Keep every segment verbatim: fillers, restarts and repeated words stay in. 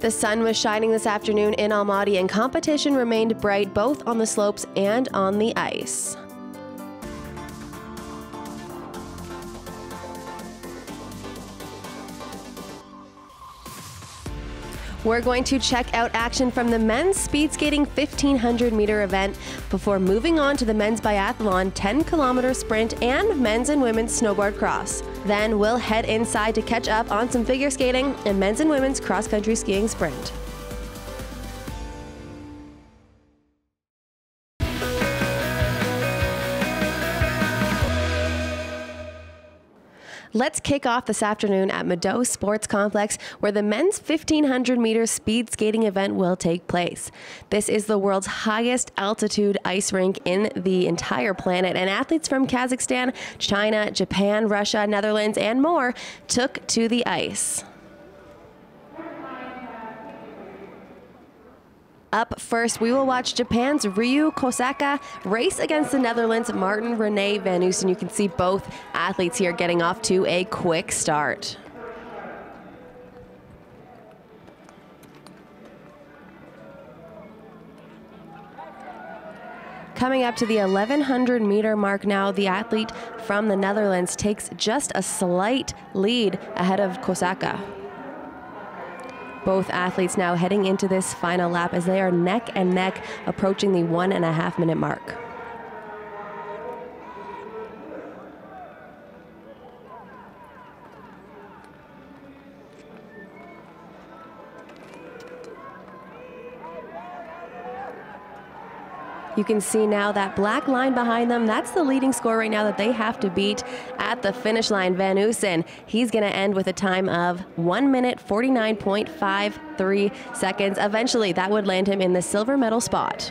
The sun was shining this afternoon in Almaty and competition remained bright both on the slopes and on the ice. We're going to check out action from the men's speed skating fifteen hundred meter event before moving on to the men's biathlon ten kilometer sprint and men's and women's snowboard cross. Then we'll head inside to catch up on some figure skating and men's and women's cross-country skiing sprint. Let's kick off this afternoon at Meadow Sports Complex, where the men's fifteen hundred meter speed skating event will take place. This is the world's highest altitude ice rink in the entire planet, and athletes from Kazakhstan, China, Japan, Russia, Netherlands, and more took to the ice. Up first, we will watch Japan's Ryu Kosaka race against the Netherlands' Martin Rene van Oosten. You can see both athletes here getting off to a quick start. Coming up to the eleven hundred meter mark now, the athlete from the Netherlands takes just a slight lead ahead of Kosaka. Both athletes now heading into this final lap as they are neck and neck approaching the one and a half minute mark. You can see now that black line behind them. That's the leading score right now that they have to beat at the finish line. Van Oosten, he's going to end with a time of one minute forty-nine point five three seconds. Eventually, that would land him in the silver medal spot.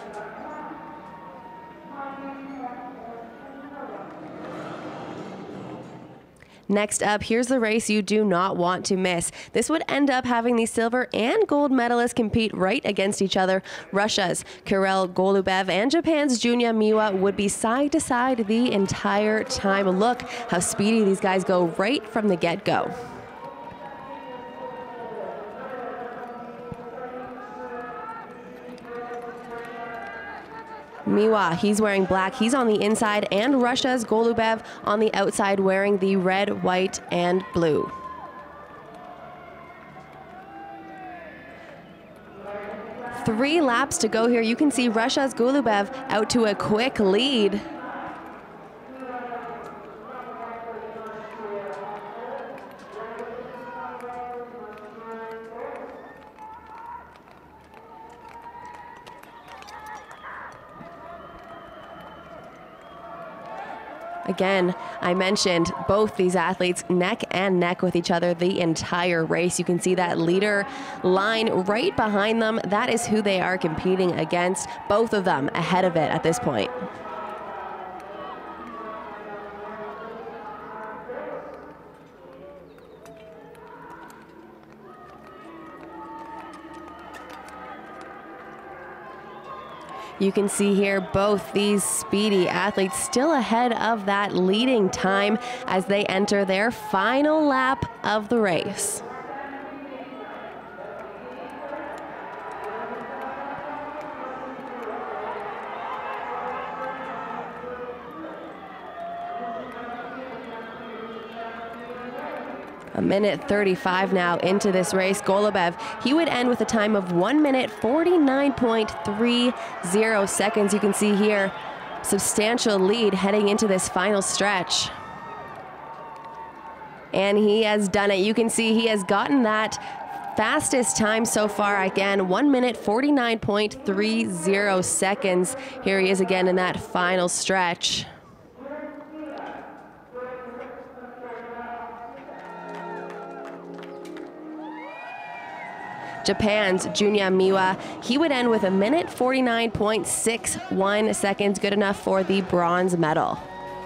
Next up, here's the race you do not want to miss. This would end up having the silver and gold medalists compete right against each other. Russia's Kirill Golubev and Japan's Junya Miwa would be side to side the entire time. Look how speedy these guys go right from the get-go. Miwa, he's wearing black, he's on the inside, and Russia's Golubev on the outside wearing the red, white, and blue. Three laps to go here. You can see Russia's Golubev out to a quick lead. Again, I mentioned both these athletes neck and neck with each other the entire race. You can see that leader line right behind them. That is who they are competing against. Both of them ahead of it at this point. You can see here both these speedy athletes still ahead of that leading time as they enter their final lap of the race. A minute thirty-five now into this race. Golubev, he would end with a time of one minute forty-nine point three zero seconds. You can see here, substantial lead heading into this final stretch. And he has done it. You can see he has gotten that fastest time so far. Again, one minute forty-nine point three zero seconds. Here he is again in that final stretch. Japan's Junya Miwa, he would end with a minute forty-nine point six one seconds, good enough for the bronze medal.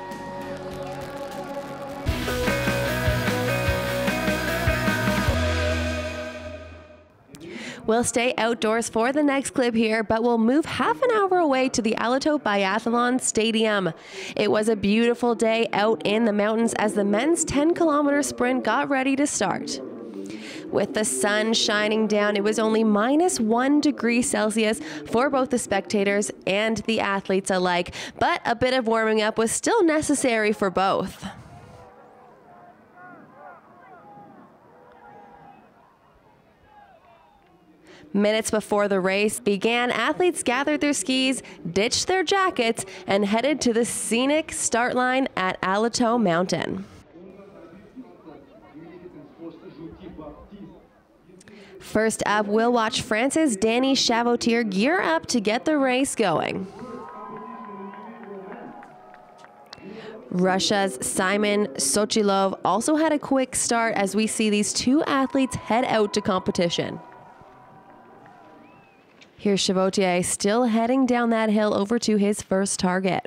We'll stay outdoors for the next clip here, but we'll move half an hour away to the Aleto Biathlon Stadium. It was a beautiful day out in the mountains as the men's ten kilometer sprint got ready to start. With the sun shining down, it was only minus one degree Celsius for both the spectators and the athletes alike, but a bit of warming up was still necessary for both. Minutes before the race began, athletes gathered their skis, ditched their jackets, and headed to the scenic start line at Alato Mountain. First up, we'll watch France's Danny Chavotier gear up to get the race going. Russia's Simon Sochilov also had a quick start as we see these two athletes head out to competition. Here's Chavotier still heading down that hill over to his first target.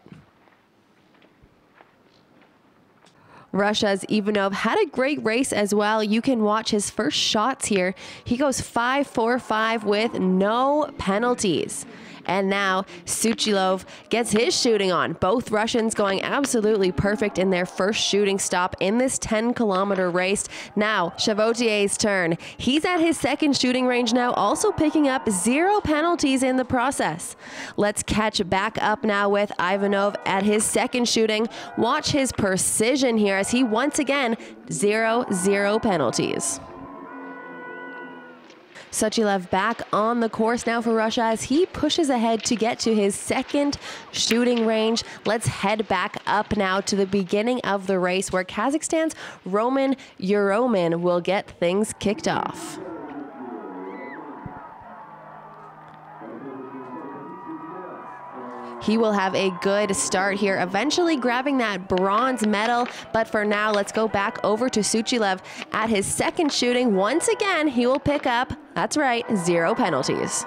Russia's Ivanov had a great race as well. You can watch his first shots here. He goes five four five with no penalties. And now Suchilov gets his shooting on. Both Russians going absolutely perfect in their first shooting stop in this ten kilometer race. Now Chavotier's turn. He's at his second shooting range now, also picking up zero penalties in the process. Let's catch back up now with Ivanov at his second shooting. Watch his precision here as he once again, zero, zero penalties. Sochilov back on the course now for Russia as he pushes ahead to get to his second shooting range. Let's head back up now to the beginning of the race where Kazakhstan's Roman Yuromin will get things kicked off. He will have a good start here, eventually grabbing that bronze medal. But for now, let's go back over to Suchilov at his second shooting. Once again, he will pick up, that's right, zero penalties.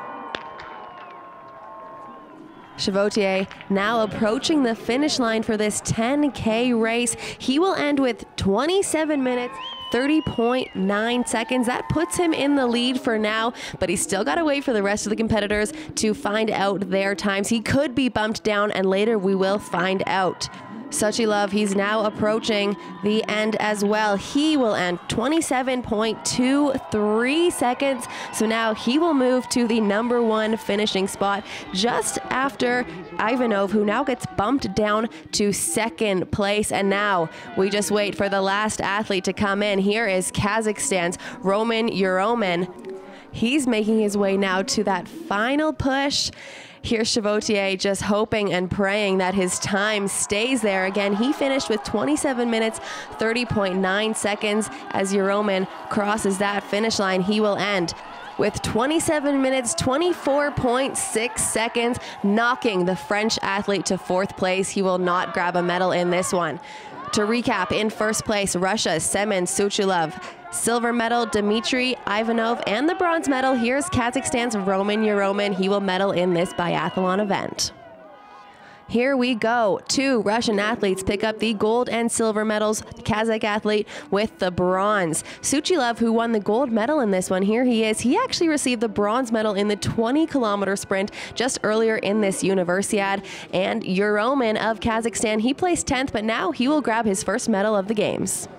Chavotier now approaching the finish line for this ten K race. He will end with twenty-seven minutes, thirty point nine seconds. That puts him in the lead for now, but he's still got to wait for the rest of the competitors to find out their times. He could be bumped down, and later we will find out. Sochilov, he's now approaching the end as well. He will end twenty-seven point two three seconds. So now he will move to the number one finishing spot just after Ivanov, who now gets bumped down to second place. And now we just wait for the last athlete to come in. Here is Kazakhstan's Roman Yuromin. He's making his way now to that final push. Here's Chavotier just hoping and praying that his time stays there. Again, he finished with twenty-seven minutes, thirty point nine seconds. As Yuromin crosses that finish line, he will end with twenty-seven minutes, twenty-four point six seconds, knocking the French athlete to fourth place. He will not grab a medal in this one. To recap, in first place, Russia's Semen Suchilov. Silver medal, Dmitry Ivanov, and the bronze medal, here's Kazakhstan's Roman Yuromin. He will medal in this biathlon event. Here we go. Two Russian athletes pick up the gold and silver medals. The Kazakh athlete with the bronze. Suchilov, who won the gold medal in this one, here he is. He actually received the bronze medal in the twenty kilometer sprint just earlier in this Universiad. And Yuromin of Kazakhstan, he placed tenth, but now he will grab his first medal of the games.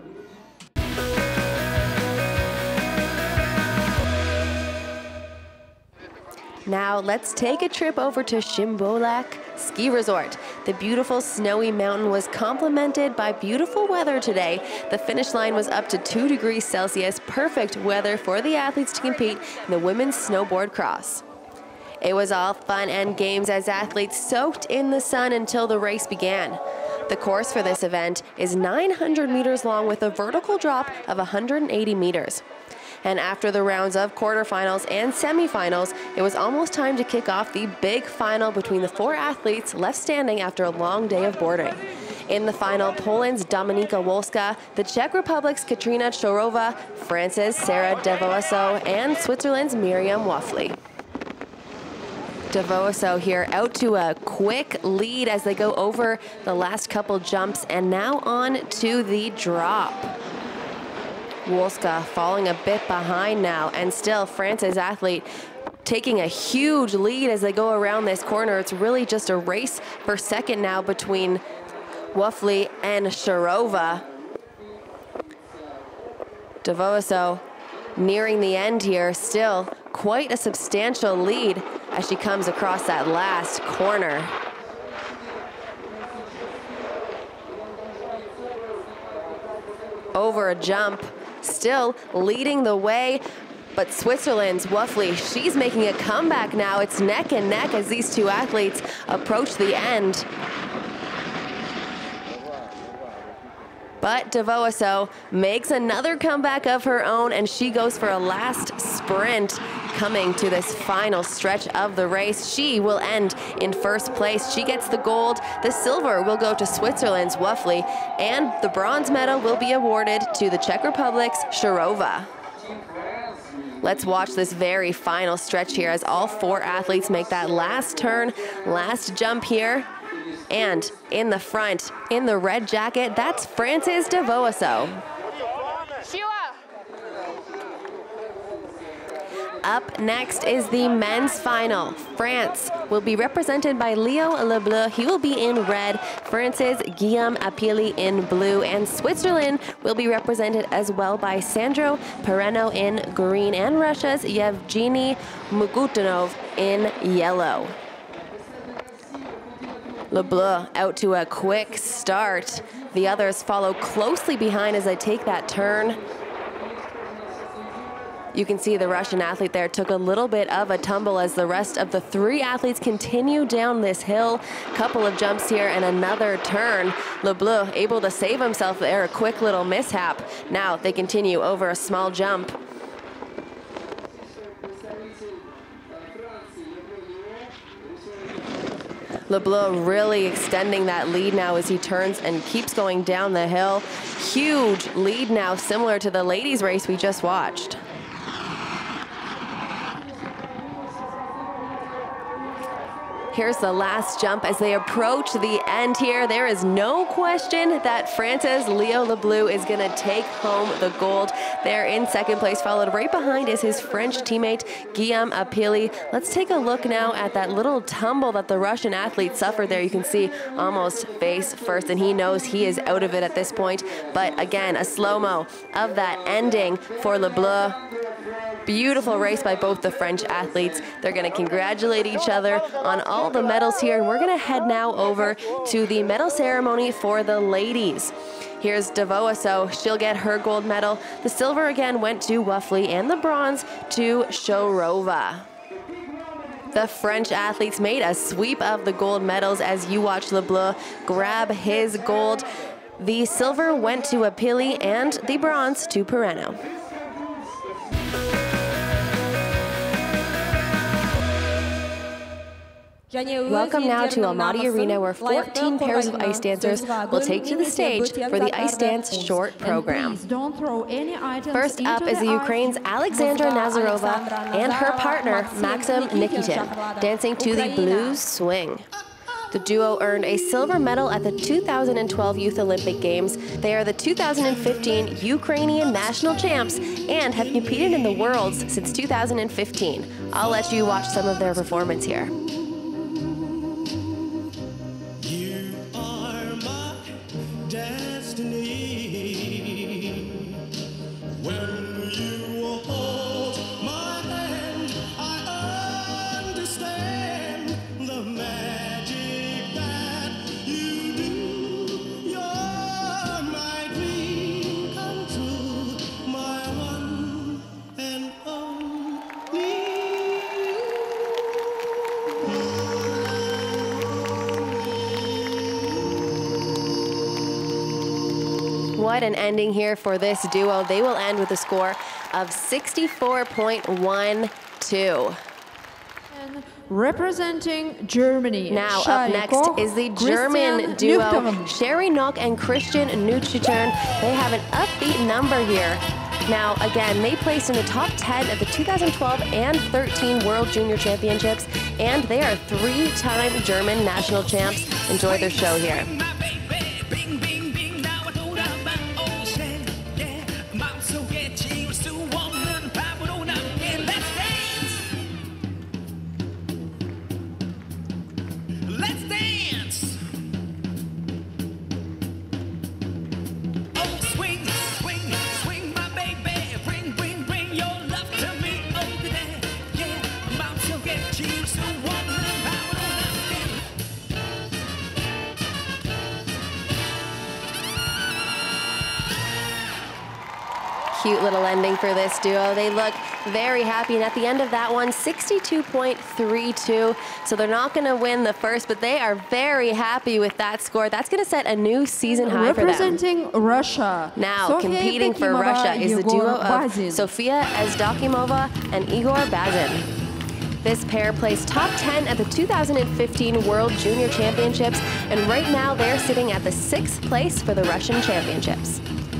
Now let's take a trip over to Shimbolak Ski Resort. The beautiful snowy mountain was complemented by beautiful weather today. The finish line was up to two degrees Celsius, perfect weather for the athletes to compete in the women's snowboard cross. It was all fun and games as athletes soaked in the sun until the race began. The course for this event is nine hundred meters long with a vertical drop of one hundred eighty meters. And after the rounds of quarterfinals and semifinals, it was almost time to kick off the big final between the four athletes left standing after a long day of boarding. In the final, Poland's Dominika Wolska, the Czech Republic's Katrina Chorova, France's Sarah Devoiseau, and Switzerland's Miriam Wafli. Devoiseau here out to a quick lead as they go over the last couple jumps, and now on to the drop. Wolska falling a bit behind now, and still France's athlete taking a huge lead as they go around this corner. It's really just a race for second now between Wafli and Chorova. Devoiseau nearing the end here. Still quite a substantial lead as she comes across that last corner. Over a jump, still leading the way, but Switzerland's Wuffli, she's making a comeback now. It's neck and neck as these two athletes approach the end. But Devoiseau makes another comeback of her own, and she goes for a last sprint coming to this final stretch of the race. She will end in first place. She gets the gold. The silver will go to Switzerland's Wuffli, and the bronze medal will be awarded to the Czech Republic's Sharova. Let's watch this very final stretch here as all four athletes make that last turn, last jump here. And in the front, in the red jacket, that's France's Devoiseau. Up next is the men's final. France will be represented by Leo Lebleu. He will be in red. France's Guillaume Apili in blue. And Switzerland will be represented as well by Sandro Pereno in green. And Russia's Yevgeny Mugutunov in yellow. Lebleu out to a quick start. The others follow closely behind as they take that turn. You can see the Russian athlete there took a little bit of a tumble as the rest of the three athletes continue down this hill. Couple of jumps here and another turn. Lebleu able to save himself there, a quick little mishap. Now they continue over a small jump. Lebleu really extending that lead now as he turns and keeps going down the hill. Huge lead now, similar to the ladies' race we just watched. Here's the last jump as they approach the end here. There is no question that France's Leo Lebleu is gonna take home the gold. There in second place, followed right behind is his French teammate, Guillaume Apili. Let's take a look now at that little tumble that the Russian athlete suffered there. You can see almost face first, and he knows he is out of it at this point. But again, a slow-mo of that ending for Lebleu. Beautiful race by both the French athletes. They're gonna congratulate each other on all the medals here, and we're gonna head now over to the medal ceremony for the ladies. Here's Devoiseau, she'll get her gold medal. The silver again went to Wuffli, and the bronze to Sharova. The French athletes made a sweep of the gold medals as you watch Lebleu grab his gold. The silver went to Apili and the bronze to Pereno. Welcome now to Almaty Arena, where fourteen pairs of ice dancers will take to the stage for the Ice Dance short program. First up is the Ukraine's Alexandra Nazarova and her partner, Maxim Nikitin, dancing to the Blues Swing. The duo earned a silver medal at the two thousand twelve Youth Olympic Games. They are the two thousand fifteen Ukrainian national champs and have competed in the Worlds since two thousand fifteen. I'll let you watch some of their performance here. What an ending here for this duo. They will end with a score of sixty-four point one two. Representing Germany. Now up next is the German duo, Sherry Nock and Christian Nutschitern. They have an upbeat number here. Now, again, they placed in the top ten of the two thousand twelve and thirteen World Junior Championships, and they are three-time German national champs. Enjoy their show here. Swing, swing, swing, my baby, bring, bring, bring your Cute little ending for this duo. They look very happy, and at the end of that one, sixty-two point three two. So they're not going to win the first, but they are very happy with that score. That's going to set a new season high for them. Representing Russia. Now, Sofia competing for Evdokimova, Russia is the duo Igor of Bazin. Sofia Evdokimova and Igor Bazin. This pair placed top ten at the two thousand fifteen World Junior Championships, and right now they're sitting at the sixth place for the Russian Championships.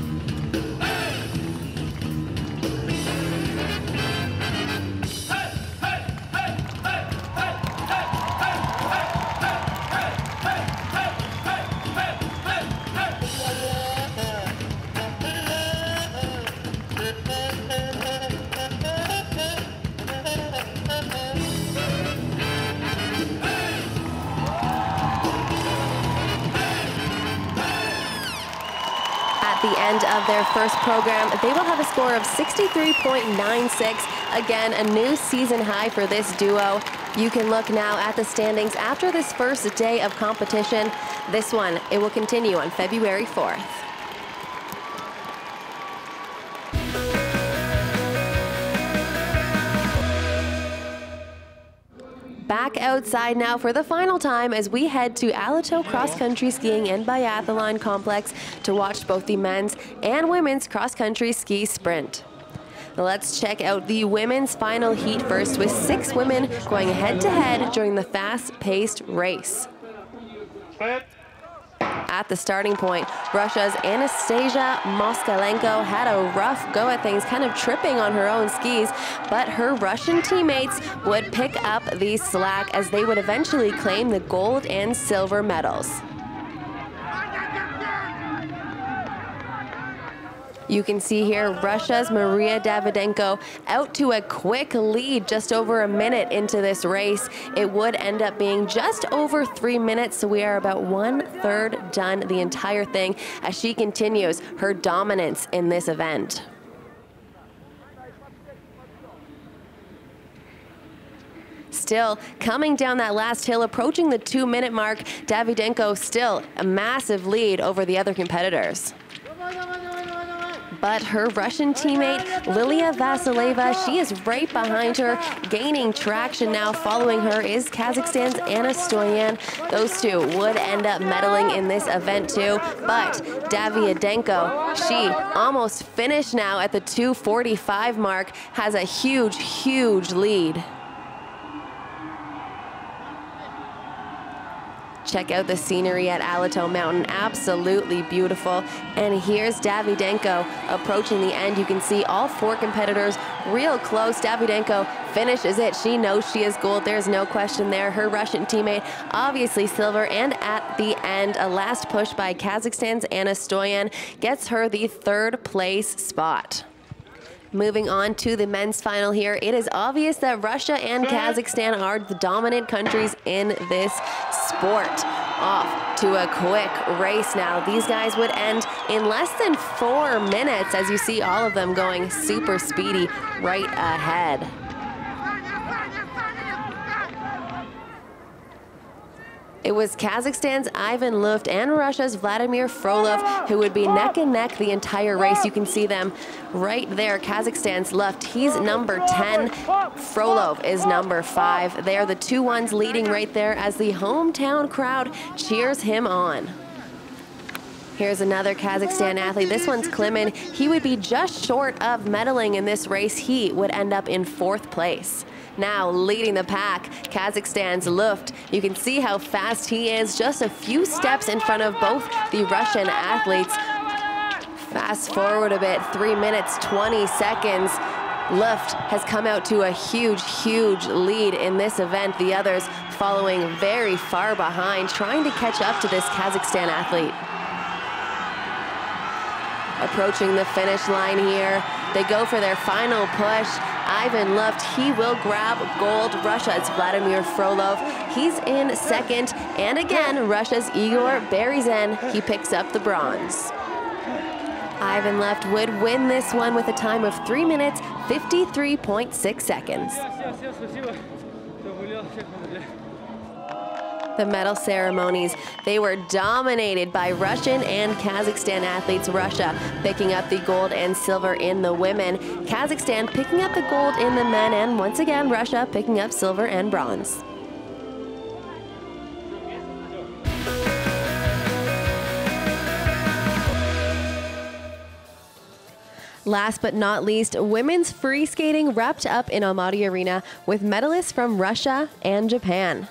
The end of their first program, they will have a score of sixty-three point nine six. Again, a new season high for this duo. You can look now at the standings after this first day of competition. This one, it will continue on February fourth. Back outside now for the final time as we head to Alito Cross Country Skiing and Biathlon Complex to watch both the men's and women's cross country ski sprint. Let's check out the women's final heat first, with six women going head to head during the fast-paced race. At the starting point, Russia's Anastasia Moskalenko had a rough go at things, kind of tripping on her own skis, but her Russian teammates would pick up the slack as they would eventually claim the gold and silver medals. You can see here Russia's Maria Davydenko out to a quick lead just over a minute into this race. It would end up being just over three minutes, so we are about one third done the entire thing as she continues her dominance in this event. Still coming down that last hill, approaching the two minute mark, Davydenko still a massive lead over the other competitors. But her Russian teammate, Lilia Vasileva, she is right behind her, gaining traction now. Following her is Kazakhstan's Anna Stoyan. Those two would end up medaling in this event too, but Davydenko, she almost finished now at the two forty-five mark, has a huge, huge lead. Check out the scenery at Alito Mountain, absolutely beautiful. And here's Davydenko approaching the end. You can see all four competitors real close. Davydenko finishes it. She knows she is gold. There's no question there. Her Russian teammate, obviously silver. And at the end, a last push by Kazakhstan's Anna Stoyan gets her the third place spot. Moving on to the men's final here, it is obvious that Russia and Kazakhstan are the dominant countries in this sport. Off to a quick race now. These guys would end in less than four minutes as you see all of them going super speedy right ahead. It was Kazakhstan's Ivan Luft and Russia's Vladimir Frolov who would be neck and neck the entire race. You can see them right there. Kazakhstan's Luft, he's number ten. Frolov is number five. They're the two ones leading right there as the hometown crowd cheers him on. Here's another Kazakhstan athlete. This one's Klimin. He would be just short of medaling in this race. He would end up in fourth place. Now leading the pack, Kazakhstan's Luft. You can see how fast he is, just a few steps in front of both the Russian athletes. Fast forward a bit, three minutes, twenty seconds. Luft has come out to a huge, huge lead in this event. The others following very far behind, trying to catch up to this Kazakhstan athlete. Approaching the finish line here. They go for their final push. Ivan Luft, he will grab gold. Russia's Vladimir Frolov, he's in second. And again, Russia's Igor Berizin, he picks up the bronze. Ivan Luft would win this one with a time of three minutes, fifty-three point six seconds. The medal ceremonies, they were dominated by Russian and Kazakhstan athletes. Russia picking up the gold and silver in the women, Kazakhstan picking up the gold in the men, and once again Russia picking up silver and bronze. Last but not least, women's free skating wrapped up in Almaty Arena with medalists from Russia and Japan.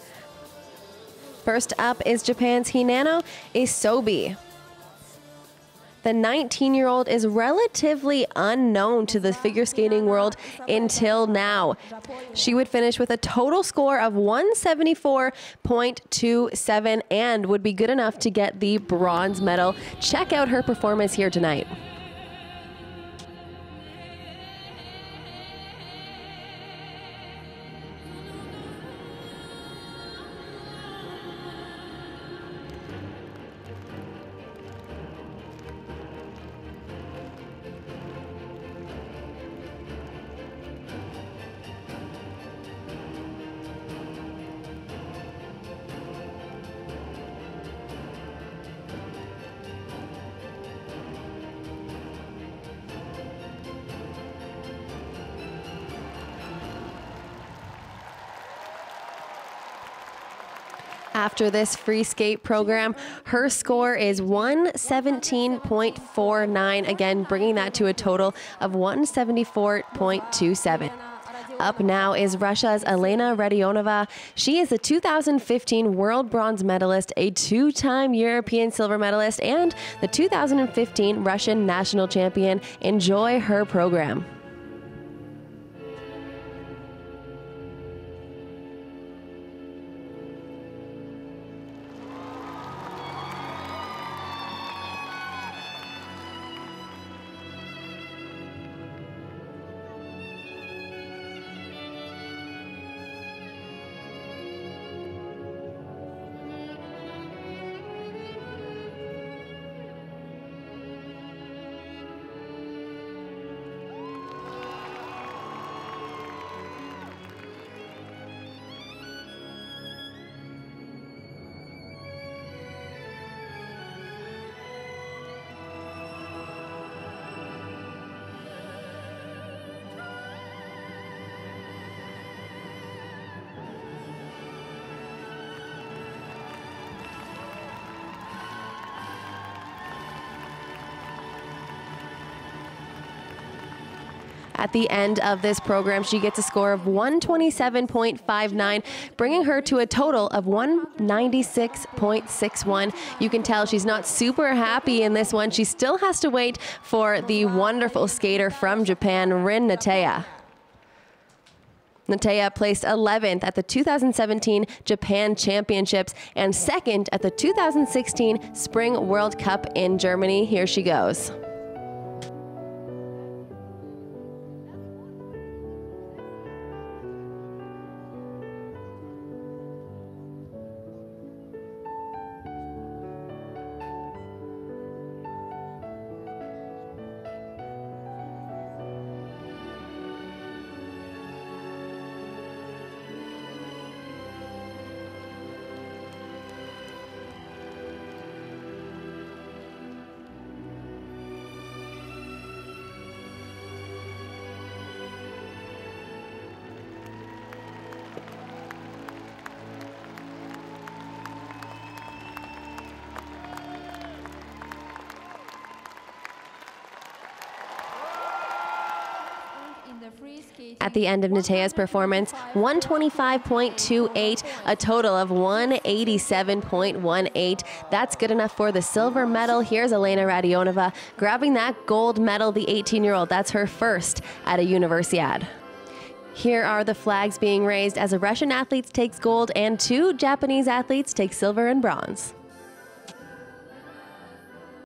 First up is Japan's Hinano Isobe. The nineteen-year-old is relatively unknown to the figure skating world until now. She would finish with a total score of one seventy-four point two seven and would be good enough to get the bronze medal. Check out her performance here tonight. After this free skate program, her score is one seventeen point four nine, again bringing that to a total of one seventy-four point two seven. Up now is Russia's Elena Radionova. She is a two thousand fifteen world bronze medalist, a two-time European silver medalist, and the two thousand fifteen Russian national champion. Enjoy her program. At the end of this program, she gets a score of one twenty-seven point five nine, bringing her to a total of one ninety-six point six one. You can tell she's not super happy in this one. She still has to wait for the wonderful skater from Japan, Rin Nateya. Nateya placed eleventh at the two thousand seventeen Japan Championships and second at the two thousand sixteen Spring World Cup in Germany. Here she goes. At the end of Nateya's performance, one twenty-five point two eight, a total of one eighty-seven point one eight. That's good enough for the silver medal. Here's Elena Radionova grabbing that gold medal, the eighteen-year-old. That's her first at a Universiade. Here are the flags being raised as a Russian athlete takes gold and two Japanese athletes take silver and bronze.